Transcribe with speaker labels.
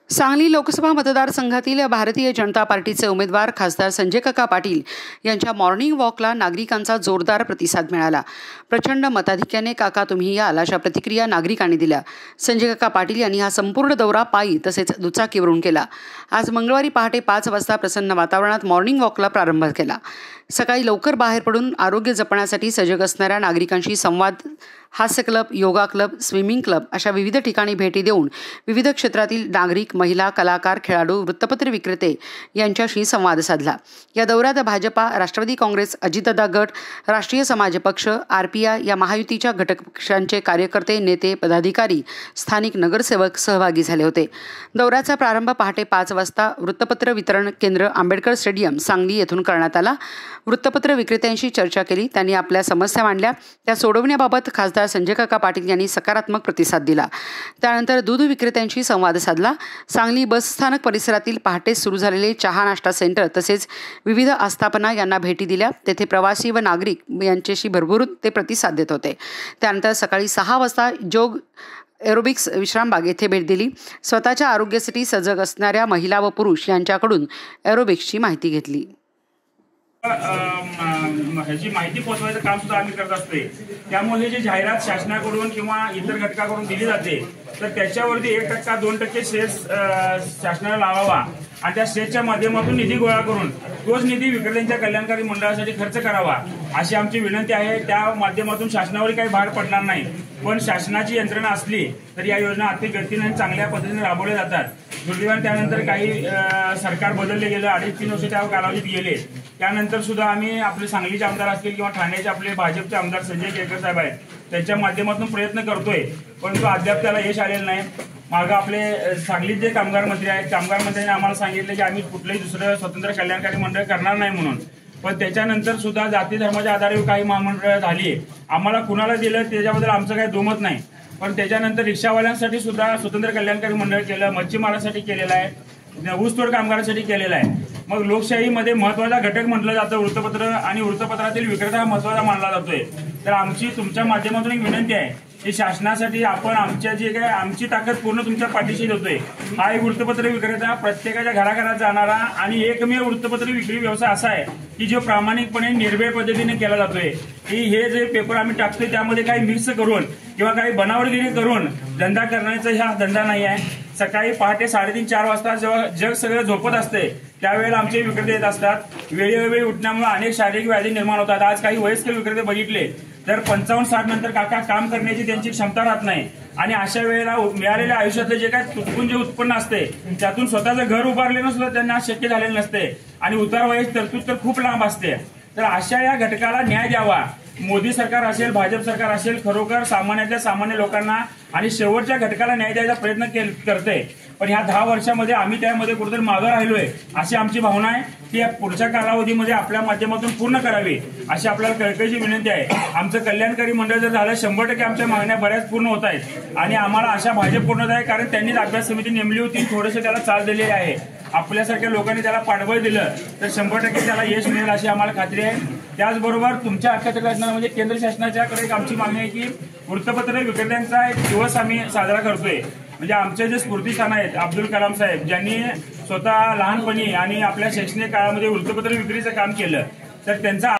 Speaker 1: सांगली लोकसभा मतदारसंघातील भारतीय जनता पार्टीचे उमेदवार खासदार संजय काका पाटील यांच्या मॉर्निंग वॉकला नागरिकांचा जोरदार प्रतिसाद मिळाला। प्रचंड मताधिक्याने काका तुम्ही याल अशा प्रतिक्रिया नागरिकांनी दिल्या। संजय काका पाटील यांनी हा संपूर्ण दौरा पायी तसेच दुचाकीवरून केला। आज मंगळवारी पहाटे 5 वाजता प्रसन्न वातावरणात मॉर्निंग वॉकला प्रारंभ केला। सकाळी लवकर बाहेर पडून आरोग्य जपण्यासाठी सजग असणाऱ्या नागरिकांशी संवाद, हास्य club, yoga club, swimming club अशा विविध ठिकाणी भेटी देऊन विविध क्षेत्रातील नागरिक, महिला, कलाकार, खेळाडू, वृत्तपत्र विक्रेते यांच्याशी संवाद साधला। या दौऱ्यात भाजपा, राष्ट्रवादी काँग्रेस, अजितदादा गट, राष्ट्रीय समाज पक्ष, आरपीआय या महायुतीच्या घटक पक्षांचे कार्यकर्ते, नेते, पदाधिकारी, स्थानिक नगरसेवक सहभागी झाले होते। दौऱ्याचा प्रारंभ पहाटे 5 वाजता वृत्तपत्र वितरण केंद्र, आंबेडकर स्टेडियम, सांगली येथून करण्यात आला। वृत्तपत्र विक्रेत्यांशी चर्चा केली, त्यांनी आपल्या समस्या मांडल्या, त्या सोडवण्याबाबत खासदार संजय काका पाटील यांनी सकारात्मक प्रतिसाद दिला। त्यानंतर दूध विक्रेत्यांशी संवाद साधला। सांगली बस स्थानक परिसरातील पहाटे सुरू झालेले चहा नाश्ता सेंटर तसेच विविध आस्थापना यांना भेटी दिल्या। तेथे प्रवासी व नागरिक यांच्याशी भरभरून ते प्रतिसाद देत होते। त्यानंतर सकाळी 6 वाजता जोग एरोबिक्स विश्रामबाग येथे भेट दिली। स्वतःच्या आरोग्यासाठी सजग असणाऱ्या महिला व पुरुष यांच्याकडून एरोबिक्सची माहिती घेतली।
Speaker 2: ह्याची माहिती पोहोचवायचं काम सुद्धा आम्ही करत असतोय। त्यामुळे जे जाहिरात शासनाकडून किंवा इतर घटकाकडून दिली जाते तर त्याच्यावरती 1%, 2% सेस शासनाला लावावा आणि त्या सेसच्या माध्यमातून निधी गोळा करून तोच निधी विक्रेत्यांच्या कल्याणकारी मंडळासाठी खर्च करावा अशी आमची विनंती आहे। त्या माध्यमातून शासनावर काही भार पडणार नाही, पण शासनाची यंत्रणा असली तर या योजना अति गतीने आणि चांगल्या पद्धतीने राबवल्या जातात। दुर्दैवाने त्यानंतर काही सरकार बदलले गेलं, 2.5-3 वर्ष त्या कालावधीत गेले। त्यानंतर सुद्धा आम्ही आपले सांगलीचे आमदार असतील किंवा ठाण्याचे आपले भाजपचे आमदार संजय केळकर साहेब आहेत त्यांच्या माध्यमातून प्रयत्न करतोय, परंतु अद्याप त्याला यश आलेलं नाही। मागं आपले सांगलीत जे कामगार मंत्री आहेत, कामगार मंत्र्यांनी आम्हाला सांगितलं की आम्ही कुठलंही दुसरं स्वतंत्र कल्याणकारी मंडळ करणार नाही म्हणून, पण त्याच्यानंतर सुद्धा जाती धर्माच्या आधारे काही महामंडळं झाली। आम्हाला कुणाला दिलं त्याच्याबद्दल आमचं काही दुमत नाही, पण त्याच्यानंतर रिक्षावाल्यांसाठी सुद्धा स्वतंत्र कल्याणकारी मंडळ केलं, मच्छीमारांसाठी केलेलं आहे, ऊसतोड कामगारांसाठी केलेलं आहे। मग लोकशाहीमध्ये महत्त्वाचा घटक म्हटलं जातं वृत्तपत्र, आणि वृत्तपत्रातील विक्रेता हा महत्त्वाचा मानला जातोय। तर आमची तुमच्या माध्यमातून एक विनंती आहे की शासनासाठी आपण आमच्या जे काय आमची ताकद पूर्ण तुमच्या पाठीशी देतोय। हा एक वृत्तपत्र विक्रेता प्रत्येकाच्या घराघरात जाणारा आणि एकमेव वृत्तपत्र विक्री व्यवसाय असा आहे की जो प्रामाणिकपणे निर्भय पद्धतीने केला जातोय। की हे जे पेपर आम्ही टाकतोय त्यामध्ये काही मिक्स करून किंवा काही बनावटगिरी करून धंदा करण्याचा हा धंदा नाही आहे। सकाळी पहाटे 3:30-4 वाजता जेव्हा जग सगळं झोपत असते त्यावेळेला आमचे विक्रेते येत असतात। वेळोवेळी उठण्यामुळे अनेक शारीरिक व्याधी निर्माण होतात। आज काही वयस्कर विक्रेते बघितले तर 55-60 नंतर काका काम करण्याची त्यांची क्षमता राहत नाही, आणि अशा वेळेला मिळालेल्या आयुष्यातलं जे काय तुटपून जे उत्पन्न असते त्यातून स्वतःचं घर उभारलेलं सुद्धा त्यांना शक्य झालेलं नसते, आणि उतार वयाची तरतूद तर खूप लांब असते। तर अशा या घटकाला न्याय द्यावा। मोदी सरकार असेल, भाजप सरकार असेल, खरोखर सामान्यातल्या सामान्य लोकांना आणि शेवटच्या घटकाला न्याय द्यायचा प्रयत्न करते, पण ह्या 10 वर्षामध्ये आम्ही त्यामध्ये कुठेतरी मागं राहिलोय अशी आमची भावना आहे की या पुढच्या कालावधीमध्ये आपल्या माध्यमातून पूर्ण करावी अशी आपल्याला कळकळीची विनंती आहे। आमचं कल्याणकारी मंडळ जर झालं 100% आमच्या मागण्या बऱ्याच पूर्ण होत आहेत, आणि आम्हाला आशा भाजप पूर्ण आहे, कारण त्यांनीच अभ्यास समिती नेमली होती, थोडंसं त्याला चाल दिलेली आहे। आपल्यासारख्या लोकांनी त्याला पाठबळ दिलं तर 100% त्याला यश मिळेल अशी आम्हाला खात्री आहे। त्याचबरोबर तुमच्या हक्काच्या प्रयत्नाला म्हणजे केंद्र शासनाच्याकडे एक आमची मागणी आहे की वृत्तपत्र विक्रेत्यांचा एक दिवस आम्ही साजरा करतोय। म्हणजे आमचे जे स्फूर्तिस्थान आहेत अब्दुल कलाम साहेब, ज्यांनी स्वतः लहानपणी आणि आपल्या शैक्षणिक काळामध्ये वृत्तपत्र विक्रीचं काम केलं, तर त्यांचा